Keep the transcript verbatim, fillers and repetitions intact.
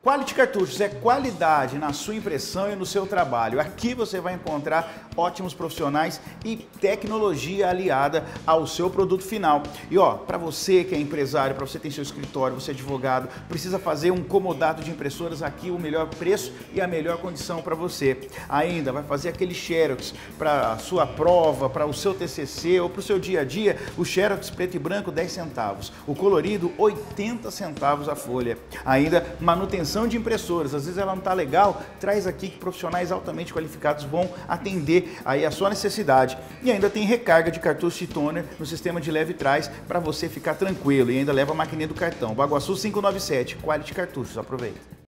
Quality Cartuchos é qualidade na sua impressão e no seu trabalho. Aqui você vai encontrar ótimos profissionais e tecnologia aliada ao seu produto final. E ó, para você que é empresário, para você que tem seu escritório, você é advogado, precisa fazer um comodato de impressoras, aqui o melhor preço e a melhor condição para você. Ainda vai fazer aquele Xerox para a sua prova, para o seu T C C ou para o seu dia a dia, o Xerox preto e branco dez centavos, o colorido oitenta centavos a folha. Ainda manutenção de impressoras, às vezes ela não está legal, traz aqui que profissionais altamente qualificados vão atender aí a sua necessidade. E ainda tem recarga de cartucho de toner no sistema de leve trás para você ficar tranquilo, e ainda leva a maquininha do cartão. Baguaçu quinhentos e noventa e sete, Quality Cartuchos, aproveita.